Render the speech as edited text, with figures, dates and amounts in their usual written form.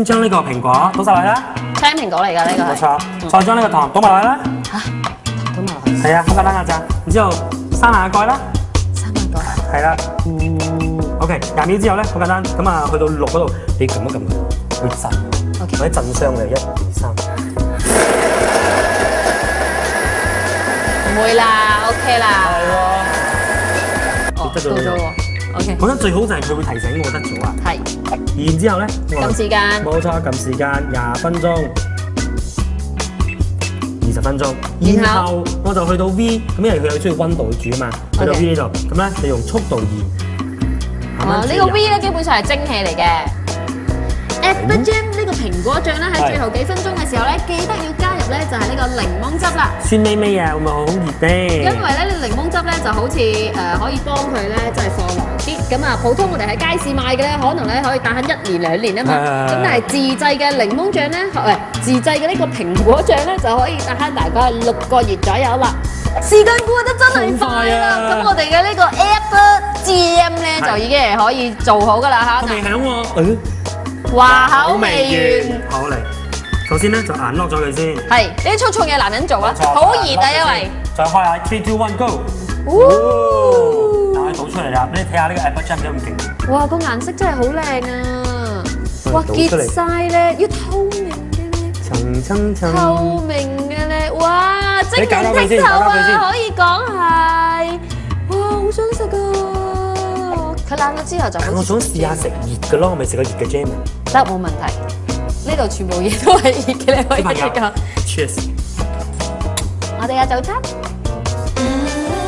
將呢個蘋果倒晒落去啦。 青蘋果嚟㗎呢個係。 冇錯，再將呢個糖倒埋落去啦。 嚇，倒埋落去。 係啊，好簡單㗎咋。然之後閂下蓋啦。 閂下蓋。 係啦。OK， 20秒之後咧，好簡單。咁啊，去到6嗰度，你撳一撳佢，會震。 OK。 或者震傷你，1、2、3。 唔會啦 ，OK 啦。 係喎。 哦，到咗喎。OK。 覺得最好就係佢會提醒我得咗啊。 係。 然之後咧， 撳時間。冇錯，撳時間20分鐘。20分鐘，然後我就去到 V， 咁因為佢有需要溫度去煮啊嘛，去到 V 呢度，咁咧你用速度2。 哦，呢個 V 咧基本上係蒸氣嚟嘅。Apple Jam 呢個蘋果醬咧喺最後幾分鐘嘅時候咧，記得要加入咧就係呢個檸檬汁啦。 酸味味啊，會唔會好熱咧？ 因為咧你檸檬汁咧就好似可以幫佢咧即係放耐啲。咁啊，普通我哋喺街市買嘅咧，可能咧可以打1年2年啊嘛。咁但係自製嘅檸檬醬咧，自製嘅呢個蘋果醬咧就可以打大概6個月左右啦。時間過得真係快啦！咁我哋嘅呢個 Apple Jam 咧就已經係可以做好噶啦嚇。 未響喎， 話口未完。 好嚟，首先咧就硬落咗佢先。 係呢啲粗重嘅男人做啊，好熱啊，因為。 再開下3、2、1 Go。倒出嚟啦！你睇下呢個 Apple Jam 幾咁勁。 哇，個顏色真係好靚啊！哇，結晒咧，要透明嘅咧。透明嘅咧，哇，晶瑩剔透啊！可以講係，哇，好想食啊！佢冷咗之後就好似。 我想試下食熱嘅咯，我未食過熱嘅 jam 啊。 得，冇問題。呢度全部嘢都係熱嘅，你可以食㗎。 Cheers！ 我哋嘅早餐。